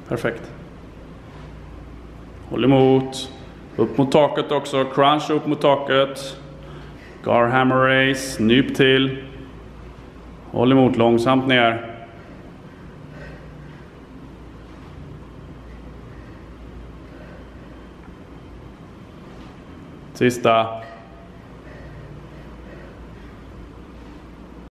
Perfekt. Håll emot. Upp mot taket också. Crunch upp mot taket. Gar hammer raise. Nyp till. Håll emot långsamt ner. Sista.